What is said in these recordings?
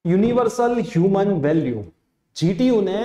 Universal human value, GTU ने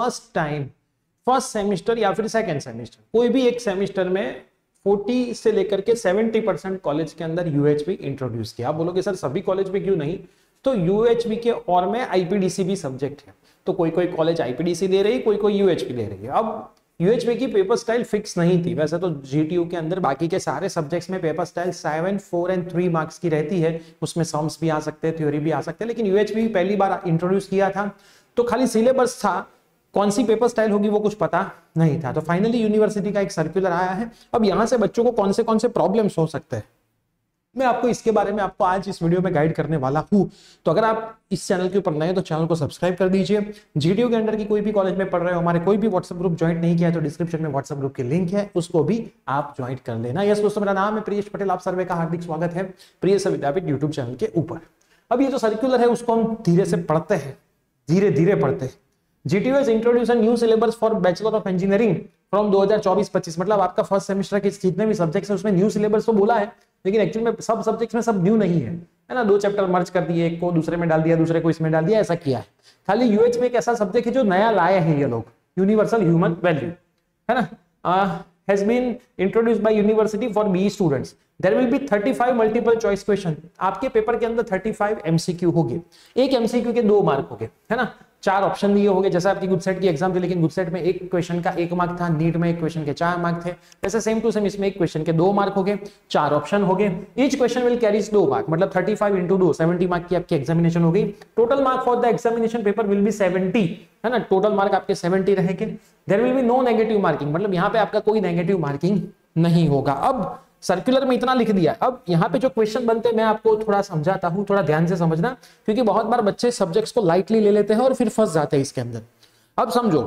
first semester या फिर सेकंड सेमेस्टर, कोई भी एक सेमेस्टर में 40 से लेकर के 70% कॉलेज के अंदर यूएचबी इंट्रोड्यूस किया। आप बोलोगे सर सभी कॉलेज में क्यों नहीं, तो यूएचबी के और में आईपीडीसी भी सब्जेक्ट है, तो कोई कोई कॉलेज आईपीडीसी ले रही, कोई कोई यूएचबी ले रही है। अब यूएचबी की पेपर स्टाइल फिक्स नहीं थी, वैसे तो जीटीयू के अंदर बाकी के सारे सब्जेक्ट्स में पेपर स्टाइल 7, 4 और 3 मार्क्स की रहती है, उसमें सम्स भी आ सकते हैं, थ्योरी भी आ सकते हैं, लेकिन यूएचबी पहली बार इंट्रोड्यूस किया था तो खाली सिलेबस था, कौन सी पेपर स्टाइल होगी वो कुछ पता नहीं था। तो फाइनली यूनिवर्सिटी का एक सर्कुलर आया है। अब यहां से बच्चों को कौन से प्रॉब्लम्स हो सकते हैं, मैं आपको इसके बारे में आपको आज इस वीडियो में गाइड करने वाला हूं। तो अगर आप इस चैनल के ऊपर नए तो चैनल को सब्सक्राइब कर दीजिए। जीटीयू के अंडर की कोई भी कॉलेज में पढ़ रहे हो, हमारे कोई भी व्हाट्सएप ग्रुप ज्वाइन नहीं किया है तो डिस्क्रिप्शन में व्हाट्सएप ग्रुप की लिंक है, उसको भी आप ज्वाइन कर लेना। यस दोस्तों, मेरा नाम है प्रियेश पटेल, आप सर्वे का हार्दिक स्वागत है प्रियेश विद्यापीठ यूट्यूब चैनल के ऊपर। अब ये जो सर्कुलर है उसको हम धीरे से पढ़ते हैं, धीरे धीरे पढ़ते हैं। GTU has introduce a new syllabus for bachelor of engineering from 2024-25, मतलब आपका फर्स्ट सेमेस्टर के जितने भी सब्जेक्ट्स हैं उसमें न्यू सिलेबस तो बोला है, लेकिन एक्चुअल में सब सब्जेक्ट्स में सब न्यू नहीं है ना। 2 चैप्टर मर्ज कर दिए, एक को दूसरे में डाल दिया, दूसरे को इसमें डाल दिया, ऐसा किया है। खाली यूएच में एक ऐसा सब्जेक्ट है जो नया लाए हैं ये लोग, यूनिवर्सल ह्यूमन वैल्यू, है ना, has been introduced by university for BE students. There will be 35 multiple choice question. आपके पेपर के अंदर 35 MCQ होंगे, एक MCQ के 2 मार्क होंगे, है ना, 4 ऑप्शन दिए होंगे, जैसे आपकी गुडसेट की एग्जाम थी, लेकिन गुडसेट में एक क्वेश्चन का 1 मार्क था, नीट में एक क्वेश्चन के 4 मार्क थे, वैसे सेम टू सेम इसमें एक क्वेश्चन के 2 मार्क होंगे, 4 ऑप्शन होंगे, each question will carries 2 mark, मतलब 35 × 2 70 मार्क की आपकी एग्जामिनेशन हो गई। Total mark for the examination paper will be 70, है ना, टोटल मार्क आपके 70 रहेंगे। There will be no negative marking, मतलब यहाँ पे आपका कोई नेगेटिव मार्किंग नहीं होगा। अब सर्कुलर में इतना लिख दिया, अब यहाँ पे जो क्वेश्चन बनते हैं मैं आपको थोड़ा समझाता हूँ, थोड़ा ध्यान से समझना, क्योंकि बहुत बार बच्चे सब्जेक्ट्स को लाइटली ले लेते हैं और फिर फंस जाते हैं इसके अंदर। अब समझो,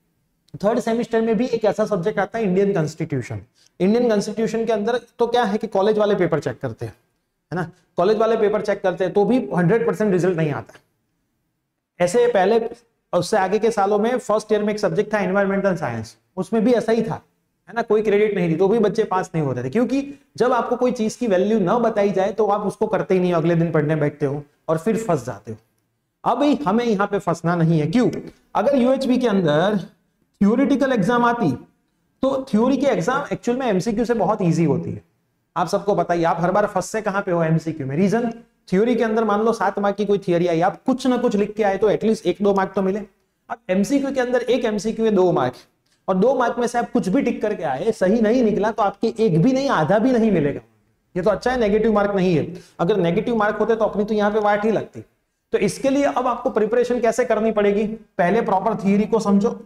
3rd सेमेस्टर में भी एक ऐसा सब्जेक्ट आता है इंडियन कॉन्स्टिट्यूशन। इंडियन कॉन्स्टिट्यूशन के अंदर तो क्या है कि कॉलेज वाले पेपर चेक करते हैं, है ना, कॉलेज वाले पेपर चेक करते हैं तो भी 100% रिजल्ट नहीं आता। ऐसे पहले उससे आगे के सालों में फर्स्ट ईयर में एक सब्जेक्ट था एनवायरमेंटल साइंस, उसमें भी ऐसा ही था, है ना, कोई क्रेडिट नहीं थी तो भी बच्चे पास नहीं होते थे, क्योंकि जब आपको कोई चीज की वैल्यू ना बताई जाए तो आप उसको करते ही नहीं, अगले दिन पढ़ने बैठते हो और फिर फंस जाते हो। अब हमें यहाँ पे फंसना नहीं है। क्यों? अगर यूएचबी के अंदर थ्योरेटिकल एग्जाम आती तो थ्योरी की एग्जाम एक्चुअल में एमसीक्यू से बहुत ईजी होती है। आप सबको बताइए, आप हर बार फंसते कहां पे हो? एमसीक्यू में। रीजन, थ्योरी के अंदर मान लो 7 मार्क की कोई थियरी आई, आप कुछ ना कुछ लिख के आए तो एटलीस्ट 1-2 मार्क तो मिले। अब एमसीक्यू के अंदर एक एमसीक्यू है 2 मार्क, और 2 मार्क में से आप कुछ भी टिक करके आए, सही नहीं निकला तो आपके एक भी नहीं, आधा भी नहीं मिलेगा। ये तो अच्छा है नेगेटिव मार्क नहीं है, अगर नेगेटिव मार्क होते तो अपनी तो यहाँ पे वाट ही लगती। तो इसके लिए अब आपको प्रिपरेशन कैसे करनी पड़ेगी? पहले प्रॉपर थियरी को समझो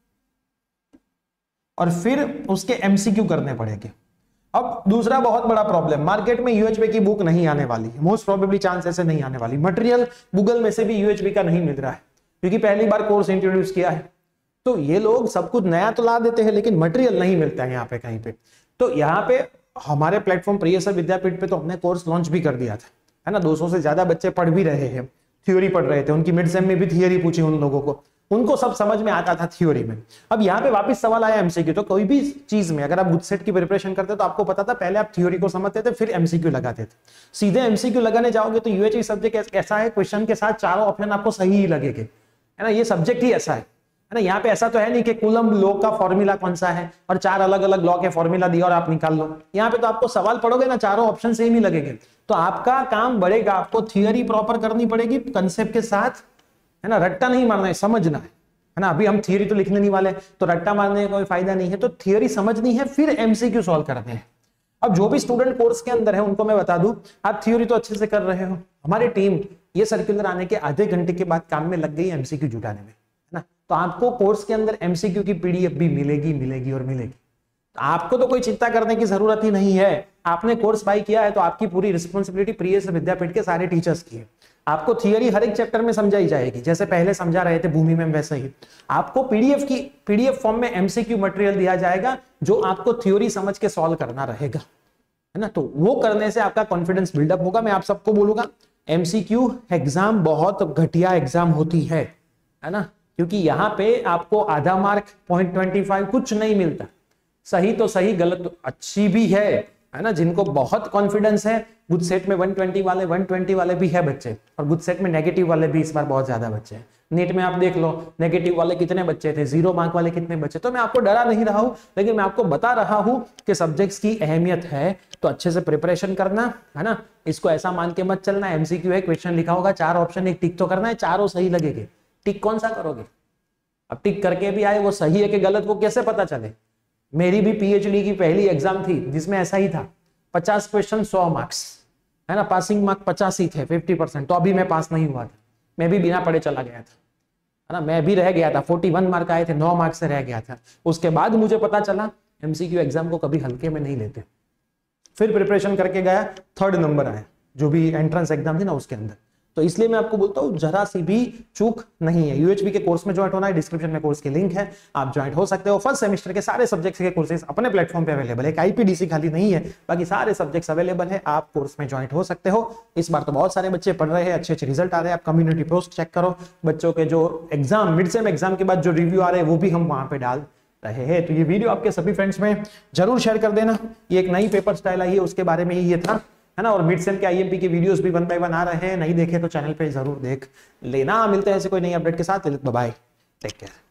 और फिर उसके एमसीक्यू करने पड़ेंगे। अब दूसरा बहुत बड़ा प्रॉब्लम, मार्केट में यूएचबी की बुक नहीं आने वाली, मोस्ट प्रोबेबली चांस ऐसे नहीं आने वाली। मटेरियल गूगल में से भी यूएचबी का नहीं मिल रहा है, क्योंकि पहली बार कोर्स इंट्रोड्यूस किया है। तो ये लोग सब कुछ नया तो ला देते हैं, लेकिन मटेरियल नहीं मिलता है यहाँ पे कहीं पे। तो यहाँ पे हमारे प्लेटफॉर्म प्रियेश विद्यापीठ पे तो हमने कोर्स लॉन्च भी कर दिया था, है ना, 200 से ज्यादा बच्चे पढ़ भी रहे हैं, थ्योरी पढ़ रहे थे, उनकी मिड सेम में भी थियरी पूछी उन लोगों को, उनको सब समझ में आता था थ्योरी में। अब यहाँ पे वापस सवाल आया एमसीक्यू। तो कोई भी चीज में अगर आप गुडसेट की प्रिपरेशन करते तो आपको पता था, पहले आप थ्योरी को समझते थे फिर एमसीक्यू लगाते थे। सीधे एमसीक्यू लगाने जाओगे तो यूएचबी सब्जेक्ट ऐसा है, क्वेश्चन के साथ चारों ऑप्शन आपको सही ही लगेंगे, है ना, ये सब्जेक्ट ही ऐसा है ना। यहाँ पे ऐसा तो है नहीं कि कूलम्ब लॉ का फॉर्मूला कौन सा है और 4 अलग अलग लॉ के फॉर्मूला दिया और आप निकाल लो। यहाँ पे तो आपको सवाल पढ़ोगे ना, चारों ऑप्शन सेम ही लगेंगे, तो आपका काम बढ़ेगा। आपको थियरी प्रॉपर करनी पड़ेगी कंसेप्ट के साथ, है ना, रट्टा नहीं मारना है, समझना है ना। अभी हम थियरी तो लिखने नहीं वाले, तो रट्टा मारने का कोई फायदा नहीं है, तो थियरी समझनी है, फिर एमसीक्यू सॉल्व करने हैं। अब जो भी स्टूडेंट कोर्स के अंदर है उनको मैं बता दूं, आप थियरी तो अच्छे से कर रहे हो, हमारी टीम ये सर्कुलर आने के आधे घंटे के बाद काम में लग गई एमसीक्यू जुटाने में, है ना। तो आपको कोर्स के अंदर एमसीक्यू की पीडीएफ भी मिलेगी और मिलेगी। तो आपको तो कोई चिंता करने की जरूरत ही नहीं है। आपने कोर्स बाय किया है तो आपकी पूरी रिस्पॉन्सिबिलिटी प्रियेश विद्यापीठ के सारे टीचर्स की है। आपको थियरी हर एक चैप्टर में समझाई जाएगी, जैसे पहले समझा रहे थे भूमि में, वैसे ही आपको पीडीएफ फॉर्म में एमसीक्यू मटेरियल दिया जाएगा, जो आपको थ्योरी समझ के सॉल्व करना रहेगा, है ना। तो वो करने से आपका कॉन्फिडेंस बिल्डअप होगा। मैं आप सबको बोलूंगा, एमसीक्यू एग्जाम बहुत घटिया एग्जाम होती है ना, क्योंकि यहाँ पे आपको आधा मार्क 0.25 कुछ नहीं मिलता। सही तो सही, गलत तो अच्छी भी है है ना, जिनको बहुत कॉन्फिडेंस है। गुड सेट में 120 वाले भी है बच्चे, और गुड सेट में नेगेटिव वाले भी इस बार बहुत ज्यादा बच्चे हैं। नीट में आप देख लो नेगेटिव वाले कितने बच्चे थे, 0 मार्क वाले कितने बच्चे। तो मैं आपको डरा नहीं रहा हूं, लेकिन मैं आपको बता रहा हूं कि सब्जेक्ट्स की अहमियत है, तो अच्छे से प्रिपरेशन करना, है ना। इसको ऐसा मान के मत चलना एमसीक्यू है, क्वेश्चन लिखा होगा 4 ऑप्शन, एक टिक तो करना है, चारों सही लगेंगे। टिक कौन सा करोगे? अब टिक करके भी आए वो सही है कि गलत, वो कैसे पता चले? मेरी भी पीएचडी की पहली एग्जाम थी जिसमें ऐसा ही था, 50 क्वेश्चन 100 मार्क्स, है ना, पासिंग मार्क 50 ही थे, 50%, तो अभी मैं पास नहीं हुआ था, मैं भी बिना पढ़े चला गया था, है ना, मैं भी रह गया था, 41 मार्क आए थे, 9 मार्क से रह गया था। उसके बाद मुझे पता चला एमसीक्यू एग्जाम को कभी हल्के में नहीं लेते। फिर प्रिपरेशन करके गया, 3rd नंबर आया, जो भी एंट्रेंस एग्जाम थी ना उसके अंदर। तो इसलिए मैं आपको बोलता हूँ जरा सी भी चूक नहीं है। यूएचबी के कोर्स में ज्वाइन होना है, डिस्क्रिप्शन में कोर्स की लिंक है, आप ज्वाइन हो सकते हो। फर्स्ट सेमेस्टर के सारे सब्जेक्ट्स के कोर्सेज अपने प्लेटफॉर्म पे अवेलेबल है, एक आईपीडीसी खाली नहीं है, बाकी सारे सब्जेक्ट्स अवेलेबल है, आप कोर्स में ज्वाइन हो सकते हो। इस बार तो बहुत सारे बच्चे पढ़ रहे हैं, अच्छे अच्छे रिजल्ट आ रहे हैं, आप कम्युनिटी पोस्ट चेक करो, बच्चों के जो एग्जाम मिड सेम एग्जाम के बाद जो रिव्यू आ रहे हैं वो भी हम वहां पे डाल रहे हैं। तो ये वीडियो आपके सभी फ्रेंड्स में जरूर शेयर कर देना। ये एक नई पेपर स्टाइल आई है, उसके बारे में ही ये था, है ना। और मिड सेम के आईएमपी के वीडियोस भी 1 बाय 1 आ रहे हैं, नहीं देखे तो चैनल पे जरूर देख लेना। मिलते हैं ऐसे कोई नई अपडेट के साथ, बाय, टेक केयर।